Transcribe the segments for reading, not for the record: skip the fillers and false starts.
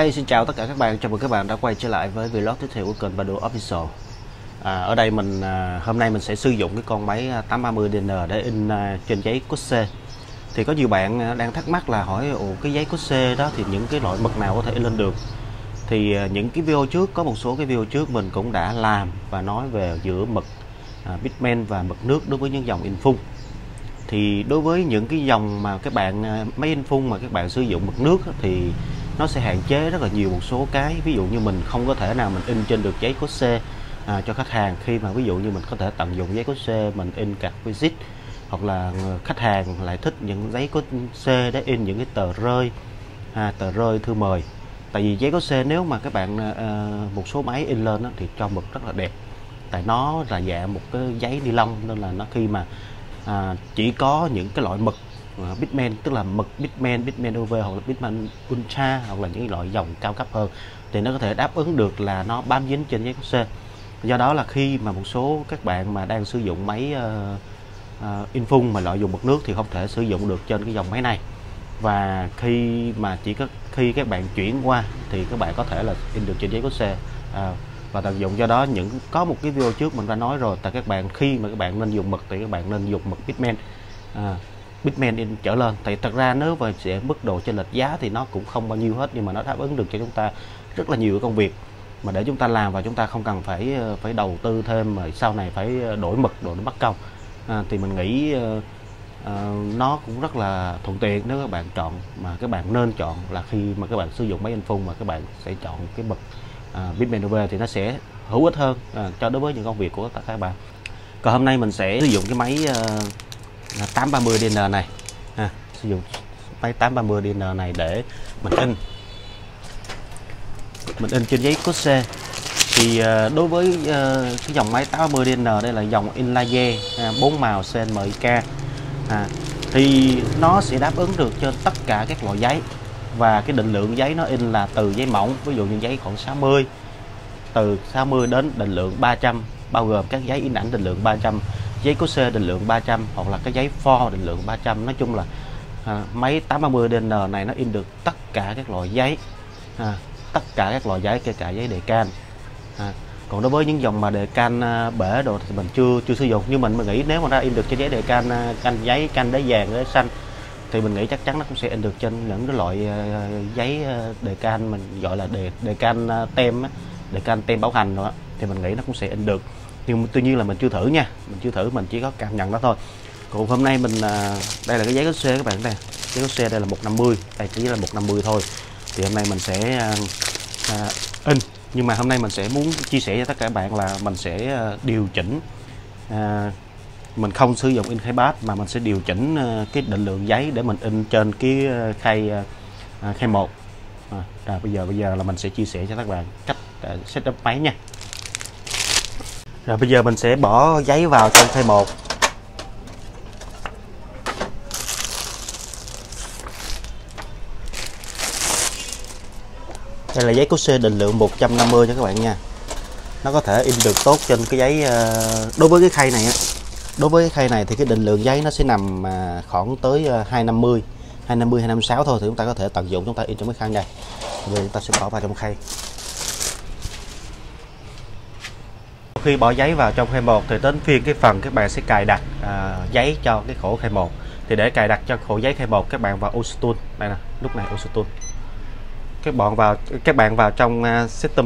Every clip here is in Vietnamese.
Hi, xin chào tất cả các bạn, chào mừng các bạn đã quay trở lại với vlog tiếp theo của kênh Badu Official. Ở đây hôm nay mình sẽ sử dụng cái con máy 830DN để in trên giấy cốt C. Thì có nhiều bạn đang thắc mắc là hỏi cái giấy cốt C đó thì những cái loại mực nào có thể in lên được. Thì những cái video trước, có một số cái video trước mình cũng đã làm và nói về giữa mực pigment và mực nước đối với những dòng in phun. Thì đối với những cái dòng mà các bạn máy in phun mà các bạn sử dụng mực nước thì nó sẽ hạn chế rất là nhiều một số cái. Ví dụ như mình không có thể nào mình in trên được giấy cốt C cho khách hàng, khi mà ví dụ như mình có thể tận dụng giấy cốt C mình in card visit, hoặc là khách hàng lại thích những giấy cốt C để in những cái tờ rơi thư mời. Tại vì giấy cốt C nếu mà các bạn một số máy in lên thì cho mực rất là đẹp, tại nó là dạng một cái giấy ni lông, nên là nó khi mà chỉ có những cái loại mực pigment, tức là mực pigment UV hoặc là pigment ultra hoặc là những loại dòng cao cấp hơn thì nó có thể đáp ứng được là nó bám dính trên giấy cốt C. Do đó là khi mà một số các bạn mà đang sử dụng máy in phun mà loại dùng mực nước thì không thể sử dụng được trên cái dòng máy này. Và khi các bạn chuyển qua thì các bạn có thể là in được trên giấy cốt C và tận dụng. Do đó có một cái video trước mình đã nói rồi, tại các bạn khi mà các bạn nên dùng mực thì các bạn nên dùng mực pigment in trở lên. Tại thật ra nếu mà sẽ mức độ chênh lệch giá thì nó cũng không bao nhiêu hết, nhưng mà nó đáp ứng được cho chúng ta rất là nhiều công việc mà để chúng ta làm, và chúng ta không cần phải đầu tư thêm mà sau này phải đổi mực, đổi nó mất công. Thì mình nghĩ nó cũng rất là thuận tiện nếu các bạn chọn, mà các bạn nên chọn là khi mà các bạn sử dụng máy in phun mà các bạn sẽ chọn cái mực pigment UV thì nó sẽ hữu ích hơn cho đối với những công việc của tất cả các bạn. Còn hôm nay mình sẽ sử dụng cái máy 830DN này, sử dụng máy 830DN này để mình in trên giấy cốt C. Thì đối với cái dòng máy 830DN đây là dòng in laser 4 màu CMYK, thì nó sẽ đáp ứng được cho tất cả các loại giấy, và cái định lượng giấy nó in là từ giấy mỏng, ví dụ như giấy khoảng 60, từ 60 đến định lượng 300, bao gồm các giấy in ảnh định lượng 300, giấy cốt C định lượng 300 hoặc là cái giấy for định lượng 300. Nói chung là máy 830DN này nó in được tất cả các loại giấy, tất cả các loại giấy, kể cả giấy đề can. Còn đối với những dòng mà đề can bể đồ thì mình chưa sử dụng, nhưng mình nghĩ nếu mà ra in được trên giấy đề can, giấy đáy vàng, đáy xanh thì mình nghĩ chắc chắn nó cũng sẽ in được trên những cái loại giấy đề can mình gọi là đề can tem, đề can tem bảo hành đó, thì mình nghĩ nó cũng sẽ in được. Nhưng tuy nhiên là mình chưa thử nha, mình chỉ có cảm nhận đó thôi. Còn hôm nay đây là cái giấy cốt C các bạn, đây giấy cốt C đây là 150, đây chỉ là 150 thôi. Thì hôm nay mình sẽ in, nhưng mà hôm nay mình sẽ muốn chia sẻ cho tất cả các bạn là mình sẽ điều chỉnh, mình không sử dụng in khay bát mà mình sẽ điều chỉnh cái định lượng giấy để mình in trên cái khay 1. Bây giờ là mình sẽ chia sẻ cho các bạn cách setup máy nha. Rồi bây giờ mình sẽ bỏ giấy vào trong khay 1. Đây là giấy cốt C định lượng 150 cho các bạn nha. Nó có thể in được tốt trên cái giấy. Đối với cái khay này thì cái định lượng giấy nó sẽ nằm khoảng tới 250, 256 thôi, thì chúng ta có thể tận dụng, chúng ta in trong cái khay này. Bây giờ chúng ta sẽ bỏ vào trong khay. Khi bỏ giấy vào trong khay 1 thì đến phiên cái phần các bạn sẽ cài đặt giấy cho cái khổ khay 1. Thì để cài đặt cho khổ giấy khay 1, các bạn vào Auto-Tool, đây nè, lúc này Auto-Tool. Các bạn vào trong setting,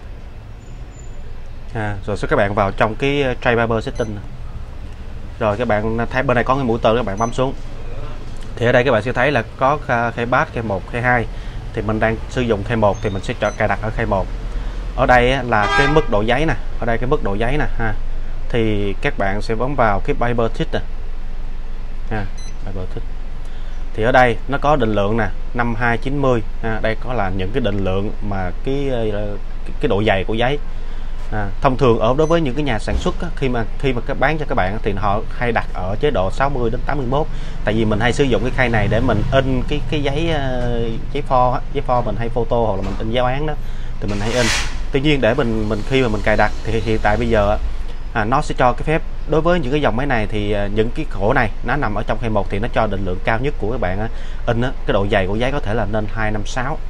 rồi các bạn vào trong cái tray paper setting, rồi các bạn thấy bên này có cái mũi tên, các bạn bấm xuống thì ở đây các bạn sẽ thấy là có khay bát, khay 1, khay 2. Thì mình đang sử dụng khay 1 thì mình sẽ chọn cài đặt ở khay 1. Ở đây là cái mức độ giấy nè, ở đây cái mức độ giấy nè thì các bạn sẽ bấm vào cái paper thick nè, paper thick. Thì ở đây nó có định lượng nè 5290, đây có là những cái định lượng mà cái độ dày của giấy. Thông thường đối với những cái nhà sản xuất khi mà các bán cho các bạn thì họ hay đặt ở chế độ 60 đến 81. Tại vì mình hay sử dụng cái khay này để mình in cái giấy for mình hay photo, hoặc là mình in giáo án đó thì mình hay in. Tuy nhiên để mình khi mà mình cài đặt thì hiện tại bây giờ nó sẽ cho cái phép đối với những cái dòng máy này thì những cái khổ này nó nằm ở trong khay 1 thì nó cho định lượng cao nhất của các bạn in cái độ dày của giấy có thể là lên 256,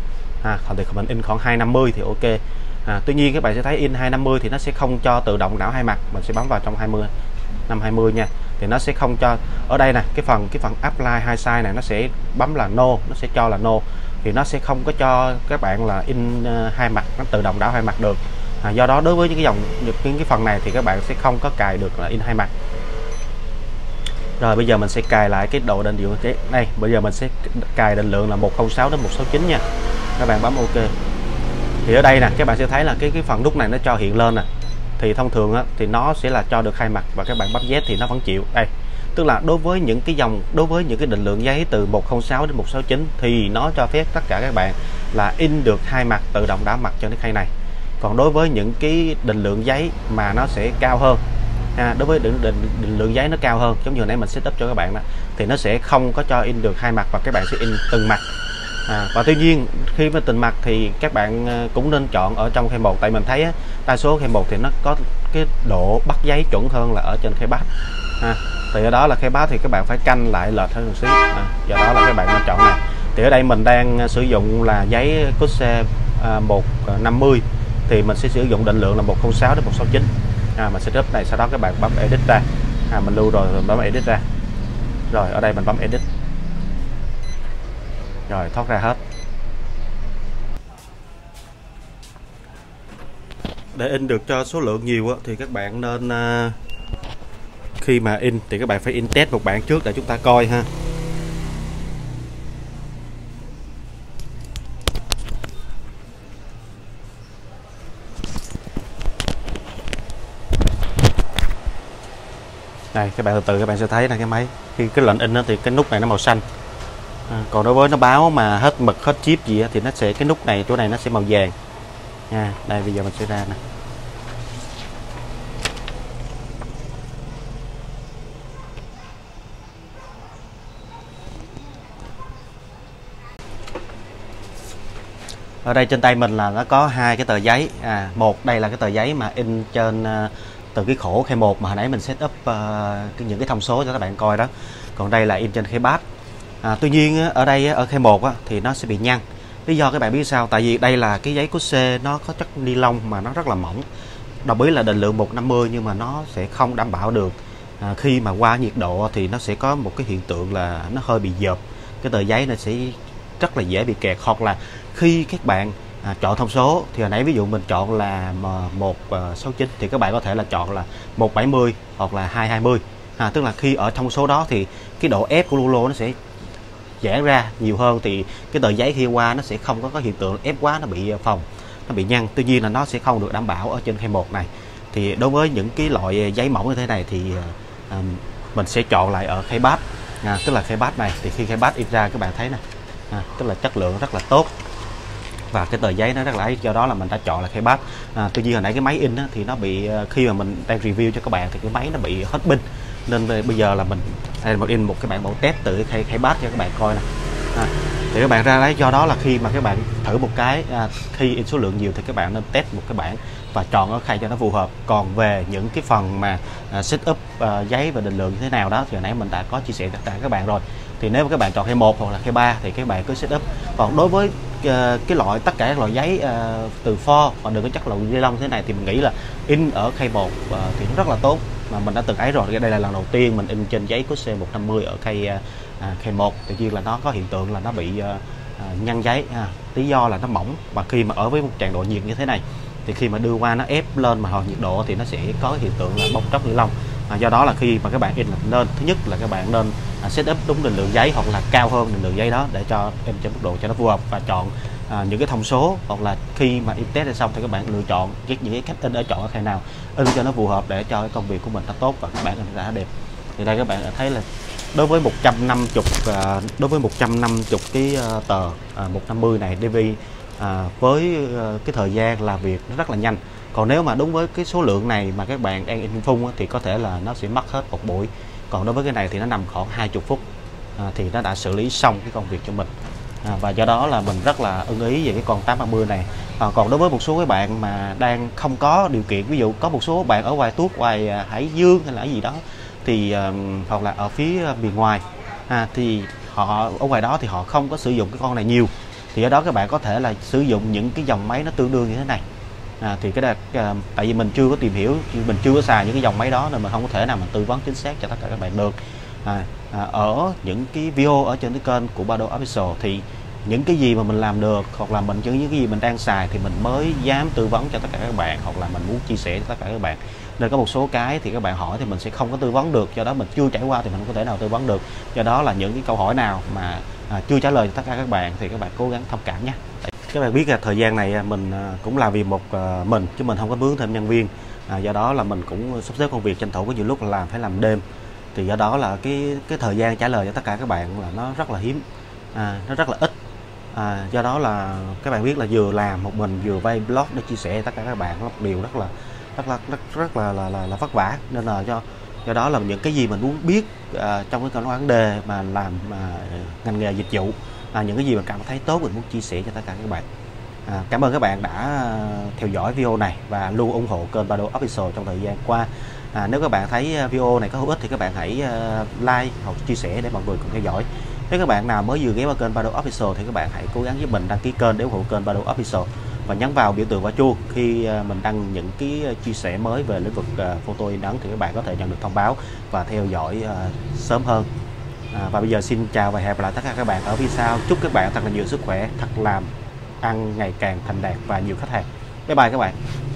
thì mình in khoảng 250 thì ok. Tuy nhiên các bạn sẽ thấy in 250 thì nó sẽ không cho tự động đảo hai mặt. Mình sẽ bấm vào trong 520 nha, thì nó sẽ không cho. Ở đây nè, cái phần apply hai side này nó sẽ bấm là no, nó sẽ cho là no, thì nó sẽ không có cho các bạn là in hai mặt, nó tự động đảo hai mặt được. Do đó đối với những cái phần này thì các bạn sẽ không có cài được là in hai mặt. Rồi bây giờ mình sẽ cài lại cái độ định lượng cái này. Bây giờ mình sẽ cài định lượng là 106 đến 169 nha. Các bạn bấm ok. Thì ở đây nè, các bạn sẽ thấy là cái phần nút này nó cho hiện lên nè. Thì thông thường á, thì nó sẽ là cho được hai mặt, và các bạn bấm Z thì nó vẫn chịu. Đây, tức là đối với những cái định lượng giấy từ 106 đến 169 thì nó cho phép tất cả các bạn là in được hai mặt, tự động đảo mặt cho cái khay này. Còn đối với những cái định lượng giấy mà nó sẽ cao hơn, đối với định lượng giấy nó cao hơn, giống như hồi nãy mình setup cho các bạn đó, thì nó sẽ không có cho in được hai mặt, và các bạn sẽ in từng mặt. Và tuy nhiên khi mà từng mặt thì các bạn cũng nên chọn ở trong khay 1, tại mình thấy đa số khay 1 thì nó có cái độ bắt giấy chuẩn hơn là ở trên khay bát. Thì ở đó là khay bát thì các bạn phải canh lại lệch hơn một xíu. Do đó là các bạn nên chọn này. Thì ở đây mình đang sử dụng là giấy Cusse 150, thì mình sẽ sử dụng định lượng là 106 đến 169. Mình sẽ setup này, sau đó các bạn bấm edit ra. Mình lưu rồi, mình bấm edit ra. Rồi ở đây mình bấm edit. Rồi thoát ra hết. Để in được cho số lượng nhiều thì các bạn nên khi mà in thì các bạn phải in test một bản trước để chúng ta coi ha. Đây, các bạn từ từ các bạn sẽ thấy là cái máy khi cái lệnh in thì cái nút này nó màu xanh. Còn đối với nó báo mà hết mực hết chip gì thì nó sẽ, cái nút này chỗ này nó sẽ màu vàng nha. Đây bây giờ mình sẽ ra nè. Ở đây trên tay mình là nó có hai cái tờ giấy. Một đây là cái tờ giấy mà in trên từ cái khổ khay 1 mà hồi nãy mình set up những cái thông số cho các bạn coi đó. Còn đây là in trên khay bát. Tuy nhiên ở đây ở khay 1 thì nó sẽ bị nhăn. Lý do các bạn biết sao? Tại vì đây là cái giấy Cusse nó có chất ni lông mà nó rất là mỏng. Đồng ý là định lượng 150 nhưng mà nó sẽ không đảm bảo được. Khi mà qua nhiệt độ thì nó sẽ có một cái hiện tượng là nó hơi bị dợp. Cái tờ giấy nó sẽ rất là dễ bị kẹt. Hoặc là khi các bạn chọn thông số thì hồi nãy ví dụ mình chọn là 169 thì các bạn có thể là chọn là 170 hoặc là 220. Tức là khi ở thông số đó thì cái độ ép của rulo nó sẽ giãn ra nhiều hơn, thì cái tờ giấy khi qua nó sẽ không có hiện tượng ép quá, nó bị phồng, nó bị nhăn. Tuy nhiên là nó sẽ không được đảm bảo ở trên khay 1 này. Thì đối với những cái loại giấy mỏng như thế này thì mình sẽ chọn lại ở khay bát. Tức là khay bát này thì khi khay bát in ra các bạn thấy nè, tức là chất lượng rất là tốt và cái tờ giấy nó rất là ấy, do đó là mình đã chọn là khay bát. Tuy nhiên hồi nãy cái máy in thì nó bị, khi mà mình đang review cho các bạn thì cái máy nó bị hết pin, nên bây giờ là mình in một cái bản mẫu test từ cái khay bát cho các bạn coi nè. Thì các bạn ra đấy, do đó là khi mà các bạn thử một cái khi in số lượng nhiều thì các bạn nên test một cái bản và chọn ở khay cho nó phù hợp. Còn về những cái phần mà setup giấy và định lượng như thế nào đó thì hồi nãy mình đã có chia sẻ tất cả các bạn rồi. Thì nếu mà các bạn chọn khay 1 hoặc là khay 3 thì các bạn cứ setup. Còn đối với tất cả các loại giấy từ pho và đừng có chất liệu ni lông thế này thì mình nghĩ là in ở khay 1 thì nó rất là tốt, mà mình đã từng ấy rồi. Đây là lần đầu tiên mình in trên giấy Cusse 150 ở khay 1, tự nhiên là nó có hiện tượng là nó bị nhăn giấy. Lý do là nó mỏng, và khi mà ở với một trạng độ nhiệt như thế này thì khi mà đưa qua nó ép lên mà hồi nhiệt độ thì nó sẽ có hiện tượng là bong tróc ni lông. Do đó là khi mà các bạn in là nên, thứ nhất là các bạn nên setup đúng định lượng giấy hoặc là cao hơn định lượng giấy đó để cho in trên mức độ cho nó phù hợp, và chọn những cái thông số, hoặc là khi mà in test ra xong thì các bạn lựa chọn những cái cách in ở chọn ở khay nào in cho nó phù hợp để cho cái công việc của mình nó tốt và các bạn in ra đẹp. Thì đây các bạn đã thấy là đối với 150 cái tờ 150 này DV với cái thời gian làm việc nó rất là nhanh. Còn nếu mà đúng với cái số lượng này mà các bạn đang in phun thì có thể là nó sẽ mất hết một buổi. Còn đối với cái này thì nó nằm khoảng 20 phút thì nó đã xử lý xong cái công việc cho mình. Và do đó là mình rất là ưng ý về cái con 830 này. Còn đối với một số các bạn mà đang không có điều kiện, ví dụ có một số bạn ở ngoài Tuốt, ngoài Hải Dương hay là gì đó thì hoặc là ở phía miền ngoài thì họ ở ngoài đó thì họ không có sử dụng cái con này nhiều, Thì do đó các bạn có thể là sử dụng những cái dòng máy nó tương đương như thế này. Thì tại vì mình chưa có tìm hiểu, mình chưa có xài những cái dòng máy đó nên mình không có thể nào mà tư vấn chính xác cho tất cả các bạn được. Ở những cái video ở trên cái kênh của Bado Official thì những cái gì mà mình làm được hoặc là những cái gì mình đang xài thì mình mới dám tư vấn cho tất cả các bạn, hoặc là mình muốn chia sẻ cho tất cả các bạn. Nên có một số cái thì các bạn hỏi thì mình sẽ không có tư vấn được, do đó mình chưa trải qua thì mình không có thể nào tư vấn được. Do đó là những cái câu hỏi nào mà chưa trả lời cho tất cả các bạn thì các bạn cố gắng thông cảm nhé. Các bạn biết là thời gian này mình cũng làm vì một mình chứ mình không có mướn thêm nhân viên. Do đó là mình cũng sắp xếp công việc, tranh thủ có nhiều lúc là phải làm đêm, thì do đó là cái thời gian trả lời cho tất cả các bạn là nó rất là hiếm, nó rất là ít. Do đó là các bạn biết là vừa làm một mình vừa quay blog để chia sẻ tất cả các bạn là một điều rất là vất vả. Nên là do đó là những cái gì mình muốn biết trong cái vấn đề mà làm ngành nghề dịch vụ, những cái gì mình cảm thấy tốt mình muốn chia sẻ cho tất cả các bạn. Cảm ơn các bạn đã theo dõi video này và luôn ủng hộ kênh Bado Official trong thời gian qua. Nếu các bạn thấy video này có hữu ích thì các bạn hãy like hoặc chia sẻ để mọi người cùng theo dõi. Nếu các bạn nào mới vừa ghé vào kênh Bado Official thì các bạn hãy cố gắng giúp mình đăng ký kênh để ủng hộ kênh Bado Official và nhấn vào biểu tượng quả chuông khi mình đăng những cái chia sẻ mới về lĩnh vực photo in ấn thì các bạn có thể nhận được thông báo và theo dõi sớm hơn. Và bây giờ xin chào và hẹn gặp lại tất cả các bạn ở phía sau. Chúc các bạn thật là nhiều sức khỏe, thật làm ăn ngày càng thành đạt và nhiều khách hàng. Bye bye các bạn.